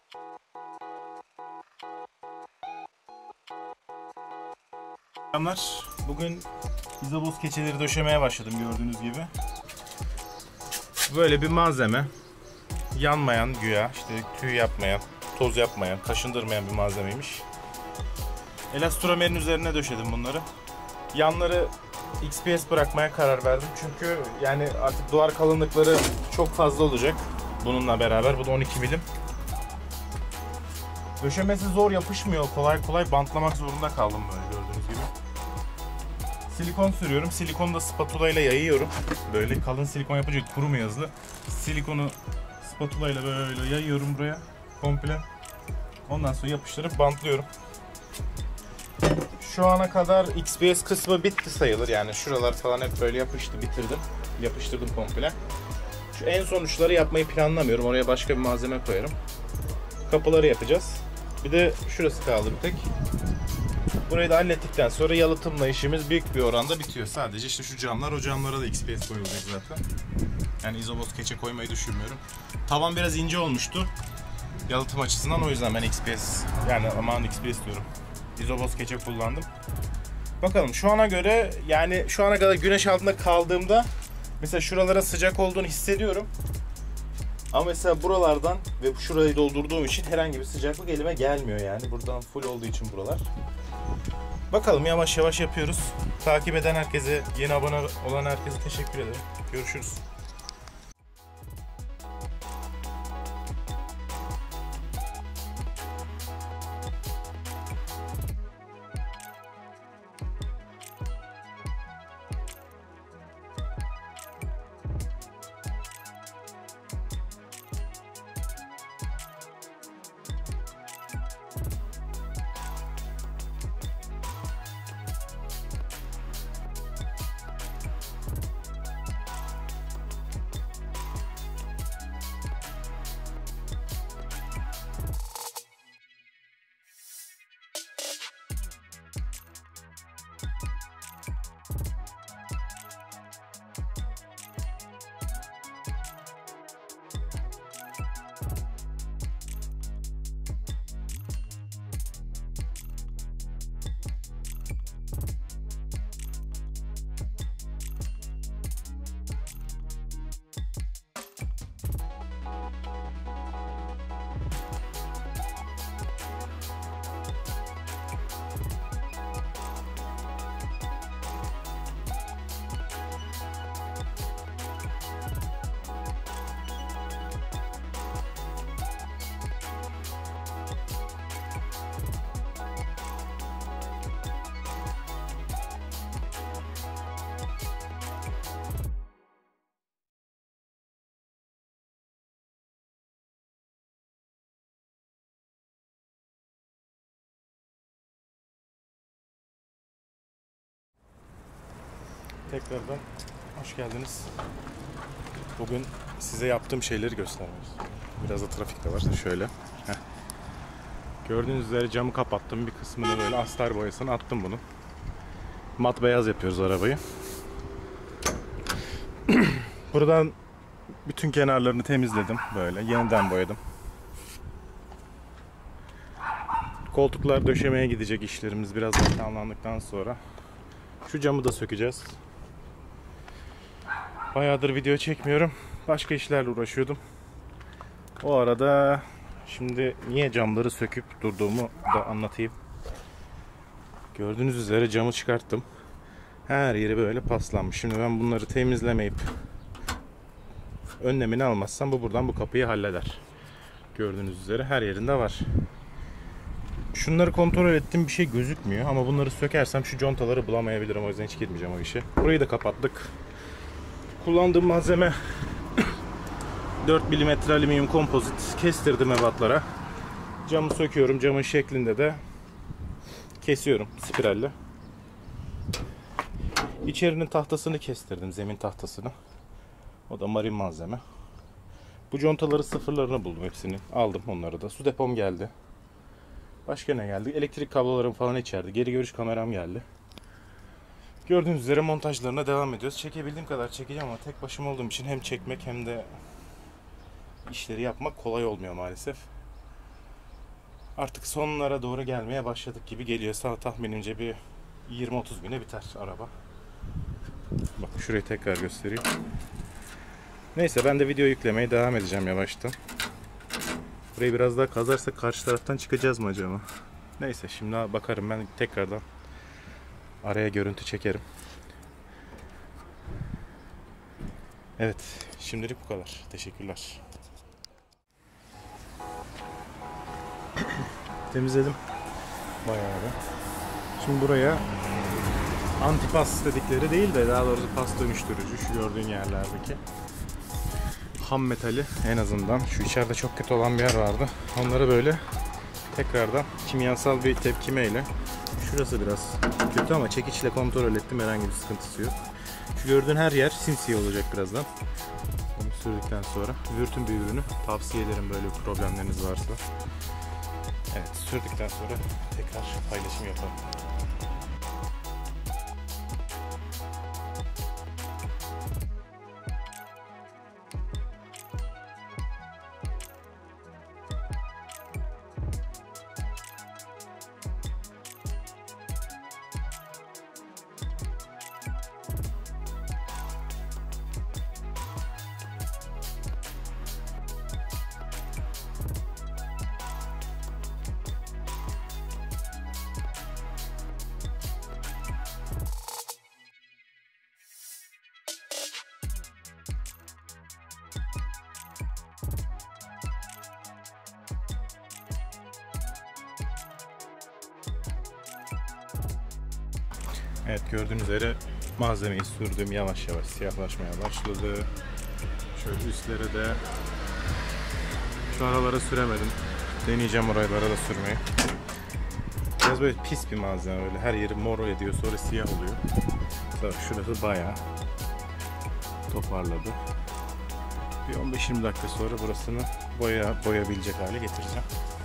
Selamlar. Bugün izoboz keçeleri döşemeye başladım gördüğünüz gibi. Böyle bir malzeme. Yanmayan güya, işte tüy yapmayan, toz yapmayan, kaşındırmayan bir malzemeymiş. Elastomer'in üzerine döşedim bunları. Yanları XPS bırakmaya karar verdim. Çünkü yani artık duvar kalınlıkları çok fazla olacak. Bununla beraber. Bu da 12 milim. Döşemesi zor, yapışmıyor. Kolay kolay bantlamak zorunda kaldım böyle gördüğünüz gibi. Silikon sürüyorum. Silikonu da spatula ile yayıyorum. Böyle kalın silikon yapınca kurumuyor hızlı. Silikonu spatula ile böyle yayıyorum buraya komple. Ondan sonra yapıştırıp bantlıyorum. Şu ana kadar XPS kısmı bitti sayılır. Yani şuralar falan hep böyle yapıştı, bitirdim. Yapıştırdım komple. Şu en son uçları yapmayı planlamıyorum. Oraya başka bir malzeme koyarım. Kapıları yapacağız. Bir de şurası kaldı bir tek. Burayı da hallettikten sonra yalıtımla işimiz büyük bir oranda bitiyor. Sadece işte şu camlar, o camlara da XPS koyulacak zaten. Yani izoboz keçe koymayı düşünmüyorum. Tavan biraz ince olmuştu yalıtım açısından, o yüzden ben XPS, yani aman XPS diyorum, izoboz keçe kullandım. Bakalım şu ana göre, yani şu ana kadar güneş altında kaldığımda mesela şuralara sıcak olduğunu hissediyorum. Ama mesela buralardan ve şurayı doldurduğum için herhangi bir sıcaklık elime gelmiyor yani. Buradan full olduğu için buralar. Bakalım, yavaş yavaş yapıyoruz. Takip eden herkese, yeni abone olan herkese teşekkür ederim. Görüşürüz. Tekrardan hoş geldiniz. Bugün size yaptığım şeyleri göstereceğiz. Biraz da trafik de var. Şöyle. Heh. Gördüğünüz üzere camı kapattım. Bir kısmını böyle astar boyasını attım bunu. Mat beyaz yapıyoruz arabayı. Buradan bütün kenarlarını temizledim. Böyle yeniden boyadım. Koltuklar döşemeye gidecek, işlerimiz biraz tamamlandıktan sonra. Şu camı da sökeceğiz. Bayağıdır video çekmiyorum. Başka işlerle uğraşıyordum. O arada şimdi niye camları söküp durduğumu da anlatayım. Gördüğünüz üzere camı çıkarttım. Her yeri böyle paslanmış. Şimdi ben bunları temizlemeyip önlemini almazsam bu buradan bu kapıyı halleder. Gördüğünüz üzere her yerinde var. Şunları kontrol ettim, bir şey gözükmüyor ama bunları sökersem şu contaları bulamayabilirim, o yüzden hiç girmeyeceğim o işe. Burayı da kapattık. Kullandığım malzeme 4 mm alüminyum kompozit, kestirdim ebatlara. Camı söküyorum, camın şeklinde de kesiyorum spiralle. İçerinin tahtasını kestirdim, zemin tahtasını. O da marin malzeme. Bu contaları sıfırlarını buldum hepsini. Aldım onları da. Su depom geldi. Başka ne geldi? Elektrik kablolarım falan içeride. Geri görüş kameram geldi. Gördüğünüz üzere montajlarına devam ediyoruz. Çekebildiğim kadar çekeceğim ama tek başıma olduğum için hem çekmek hem de işleri yapmak kolay olmuyor maalesef. Artık sonlara doğru gelmeye başladık gibi geliyor. Tahminimce bir 20-30 güne biter araba. Bak şurayı tekrar göstereyim. Neyse ben de video yüklemeye devam edeceğim yavaştan. Burayı biraz daha kazarsak karşı taraftan çıkacağız mı acaba? Neyse şimdi bakarım, ben tekrardan araya görüntü çekerim. Evet, şimdilik bu kadar. Teşekkürler. Temizledim bayağı da. Şimdi buraya antipas dedikleri değil de daha doğrusu pas dönüştürücü, şu gördüğün yerlerdeki ham metali, en azından şu içeride çok kötü olan bir yer vardı. Onları böyle tekrardan kimyasal bir tepkimeyle, şurası biraz kötü ama çekiçle kontrol ettim, herhangi bir sıkıntısı yok. Şu gördüğün her yer simsiyah olacak birazdan. Onu sürdükten sonra Würth'ün bir ürünü, tavsiye ederim böyle problemleriniz varsa. Evet, sürdükten sonra tekrar paylaşım yapalım. Evet, gördüğünüz üzere malzemeyi sürdüm, yavaş yavaş siyahlaşmaya başladı. Şöyle üstlere de, şu aralara süremedim. Deneyeceğim oralara da sürmeyi. Biraz böyle pis bir malzeme, böyle her yeri mor ediyor, sonra siyah oluyor. Sonra şurası bayağı toparladı. Bir 15-20 dakika sonra burasını boyayabilecek hale getireceğim.